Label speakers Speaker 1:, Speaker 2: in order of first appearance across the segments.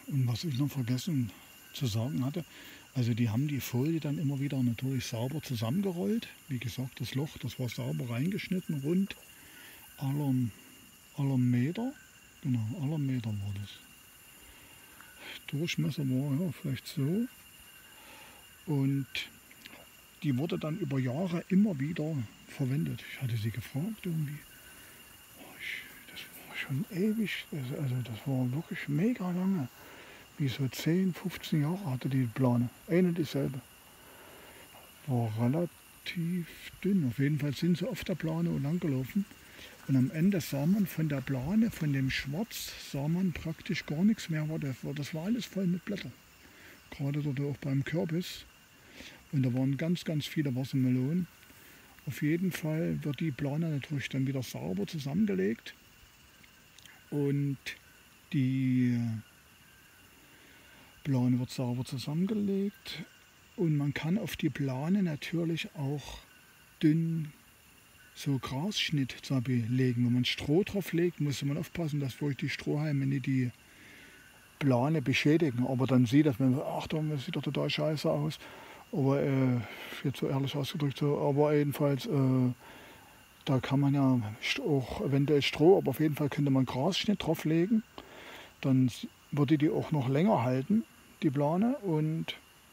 Speaker 1: Und was ich noch vergessen zu sagen hatte, also die haben die Folie dann immer wieder natürlich sauber zusammengerollt. Wie gesagt, das Loch, das war sauber reingeschnitten, rund aller Meter. Genau, aller Meter war das. Durchmesser war ja vielleicht so. Und die wurde dann über Jahre immer wieder verwendet. Ich hatte sie gefragt irgendwie. Das war schon ewig, also das war wirklich mega lange. Wie so 10, 15 Jahre hatte die Plane. Eine dieselbe. War relativ dünn. Auf jeden Fall sind sie auf der Plane lang gelaufen. Und am Ende sah man von der Plane, von dem Schwarz, sah man praktisch gar nichts mehr. Das war alles voll mit Blättern. Gerade dort auch beim Kürbis. Und da waren ganz, ganz viele Wassermelonen. Auf jeden Fall wird die Plane natürlich dann wieder sauber zusammengelegt. Und die Plane wird sauber zusammengelegt. Und man kann auf die Plane natürlich auch dünn so Grasschnitt legen. Wenn man Stroh drauf legt, muss man aufpassen, dass wirklich die Strohhalme nicht die Plane beschädigen. Aber dann sieht das, Achtung, das sieht doch total scheiße aus. Aber jetzt so ehrlich ausgedrückt, so, aber jedenfalls, da kann man ja auch eventuell Stroh, aber auf jeden Fall könnte man Grasschnitt drauflegen. Dann würde die auch noch länger halten, die Plane. Und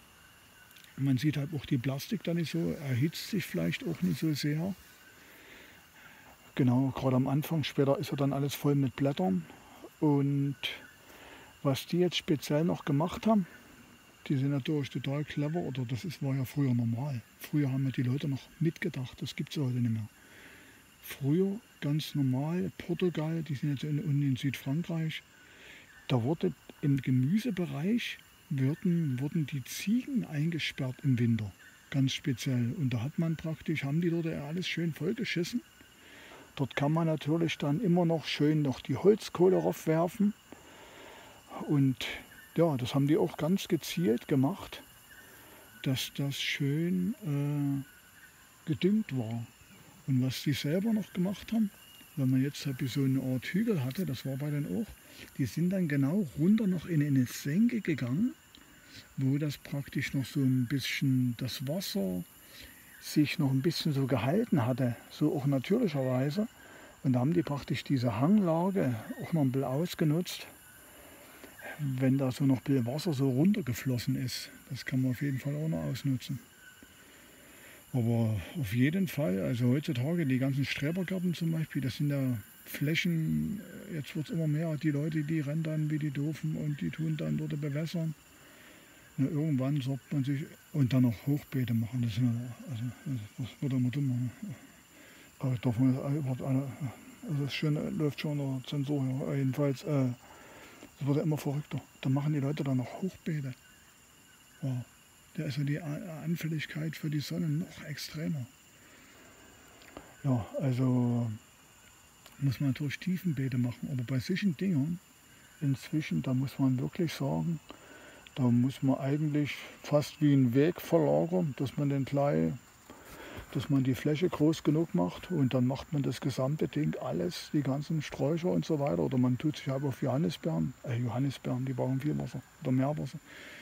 Speaker 1: man sieht halt auch die Plastik dann nicht so, erhitzt sich vielleicht auch nicht so sehr. Genau, gerade am Anfang, später ist ja dann alles voll mit Blättern. Und was die jetzt speziell noch gemacht haben, die sind natürlich total clever, oder war ja früher normal. Früher haben ja die Leute noch mitgedacht, das gibt es heute nicht mehr. Früher ganz normal, Portugal, die sind jetzt unten in Südfrankreich, da wurde im Gemüsebereich wurden die Ziegen eingesperrt im Winter, ganz speziell. Und da haben die dort alles schön vollgeschissen. Dort kann man natürlich dann immer noch schön die Holzkohle raufwerfen. Und ja, das haben die auch ganz gezielt gemacht, dass das schön gedüngt war. Und was die selber noch gemacht haben, wenn man jetzt so eine Art Hügel hatte, das war bei denen auch, die sind dann genau runter noch in eine Senke gegangen, wo das praktisch noch so ein bisschen das Wasser sich noch ein bisschen so gehalten hatte, so auch natürlicherweise. Und da haben die praktisch diese Hanglage auch noch ein bisschen ausgenutzt, wenn da so noch ein bisschen Wasser so runtergeflossen ist. Das kann man auf jeden Fall auch noch ausnutzen. Aber auf jeden Fall, also heutzutage die ganzen Strebergärten zum Beispiel, das sind ja Flächen, jetzt wird es immer mehr, die Leute, die rennen dann wie die Doofen und die tun dann dort bewässern. Na, irgendwann sorgt man sich und dann noch Hochbeete machen. Das wird immer dummer. Aber darf man läuft schon der Zensur hier. Jedenfalls, das wird ja immer verrückter. Da machen die Leute dann noch Hochbeete. Wow. Da ist ja die Anfälligkeit für die Sonne noch extremer. Ja, also muss man natürlich Tiefenbeete machen. Aber bei solchen Dingern inzwischen, da muss man wirklich sagen, da muss man eigentlich fast wie einen Weg verlagern, dass man die Fläche groß genug macht und dann macht man das gesamte Ding, alles, die ganzen Sträucher und so weiter. Oder man tut sich halt auf Johannisbeeren, die brauchen viel Wasser oder Meerwasser,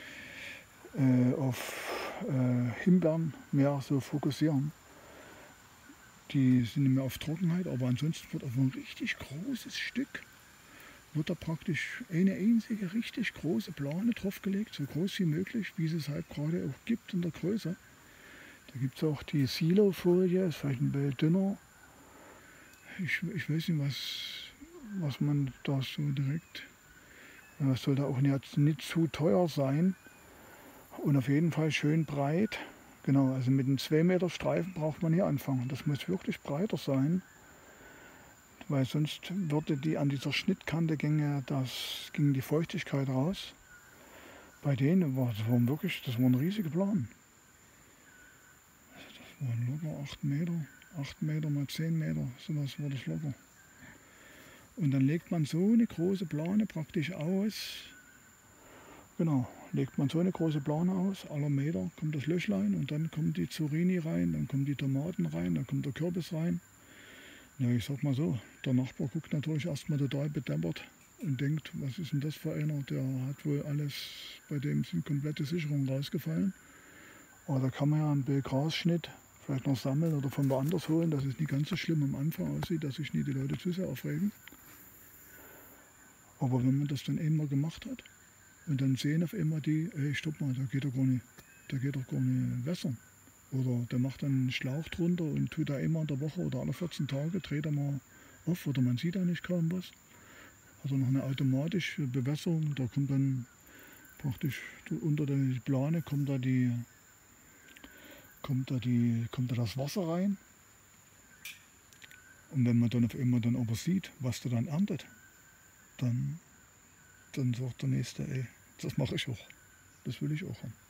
Speaker 1: auf Himbeeren mehr so fokussieren. Die sind nicht mehr auf Trockenheit, aber ansonsten wird auf ein richtig großes Stück wird da praktisch eine einzige richtig große Plane draufgelegt, so groß wie möglich, wie es halt gerade auch gibt in der Größe. Da gibt es auch die Silo-Folie, ist vielleicht ein bisschen dünner. Ich weiß nicht, was man da so direkt... Das sollte auch nicht zu teuer sein. Und auf jeden Fall schön breit. Genau, also mit einem 2 Meter Streifen braucht man hier anfangen. Das muss wirklich breiter sein. Weil sonst würde die an dieser Schnittkante ging die Feuchtigkeit raus. Bei denen das waren riesige Planen. Das waren locker 8 Meter, 8 Meter mal 10 Meter, sowas war das locker. Und dann legt man so eine große Plane praktisch aus. Genau, legt man so eine große Plane aus, aller Meter kommt das Löchlein und dann kommt die Zucchini rein, dann kommen die Tomaten rein, dann kommt der Kürbis rein. Ja, ich sag mal so, der Nachbar guckt natürlich erstmal total bedämpert. und denkt, was ist denn das für einer, der hat wohl alles, bei dem sind komplette Sicherungen rausgefallen. Aber da kann man ja einen Grasschnitt vielleicht noch sammeln oder von woanders holen, dass es nicht ganz so schlimm am Anfang aussieht, dass sich nicht die Leute zu sehr aufregen. Aber wenn man das dann einmal gemacht hat und dann sehen auf einmal die, ey, stopp mal, da geht doch gar nicht wässern. Oder der macht dann einen Schlauch drunter und tut da einmal in der Woche oder alle 14 Tage, dreht er mal auf oder man sieht da nicht kaum was. Also noch eine automatische Bewässerung, da kommt dann praktisch unter die Plane kommt da das Wasser rein. Und wenn man dann auf einmal dann aber sieht, was der dann erntet, dann sagt der Nächste, ey, das mache ich auch. Das will ich auch haben.